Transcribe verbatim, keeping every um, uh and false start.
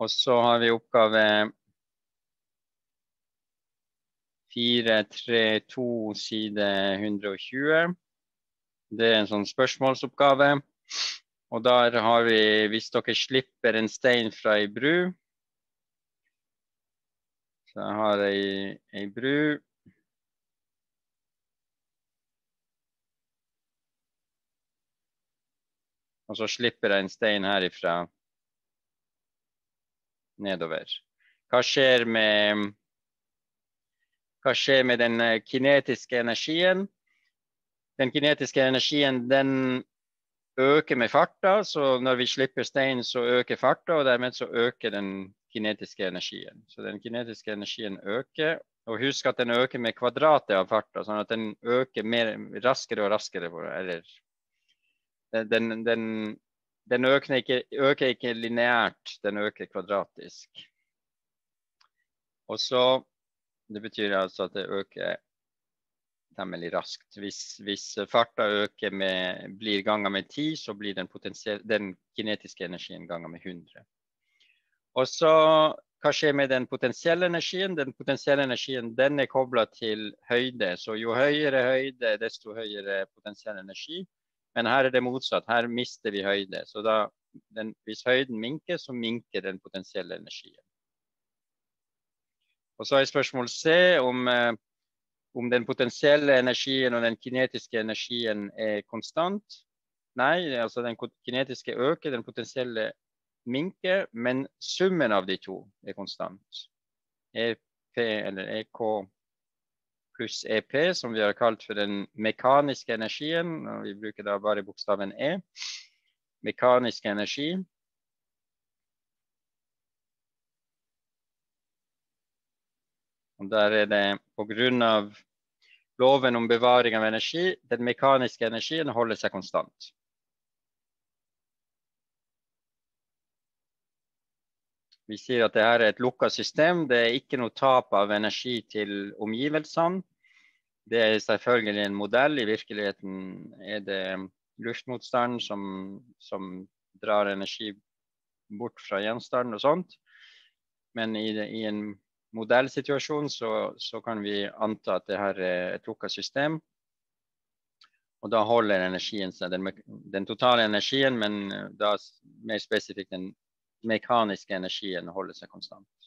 Og så har vi oppgave fire tre to side one hundred twenty. Det er en sånn spørsmålsoppgave. Og der har vi, hvis dere slipper en stein fra en bru, så jeg har en, en bru. Og så slipper jeg en stein herifra nedover. Hva skjer med, hva skjer med den kinetiske energien? Den kinetiske energien, den øker med farta, så når vi slipper stein så øker farta, og dermed så øker den kinetiske energien. Så den kinetiske energien øker, og husk at den øker med kvadratet av farta, sånn at den øker mer, raskere og raskere, eller den, den, den øker, ikke, øker ikke lineært, den øker kvadratisk. Og så, det betyr altså at det øker temmelig raskt. Hvis, hvis farta øker med, blir ganger med ti, så blir den, den kinetiske energien ganger med hundre. Og så, hva skjer med den potensielle energien? Den potensielle energien, den er koblet til høyde. Så jo høyere høyde, desto høyere potensiell energi. Men her er det motsatt. Her mister vi høyde. Så da, den, hvis høyden minker, så minker den potensielle energien. Og så er spørsmål C om om den potensielle energien og den kinetiske energien er konstant. Nei, altså den kinetiske øker, den potensielle minker, men summen av de to er konstant. E P eller E K pluss E P, som vi har kalt for den mekaniske energien, og vi bruker da bare bokstaven E. Mekanisk energi. Og der er det på grunn av loven om bevaring av energi, den mekaniske energien holder seg konstant. Vi sier at dette er et lukket system, det er ikke noe tap av energi til omgivelsene. Det er selvfølgelig en modell, i virkeligheten er det luftmotstand som, som drar energi bort fra gjenstanden og sånt. Men i, i en modellsituasjon så, så kan vi anta at dette er et lukket system. Og da holder energien seg, den, den totale energien, men da mer spesifikt den mekaniske energien holder seg konstant.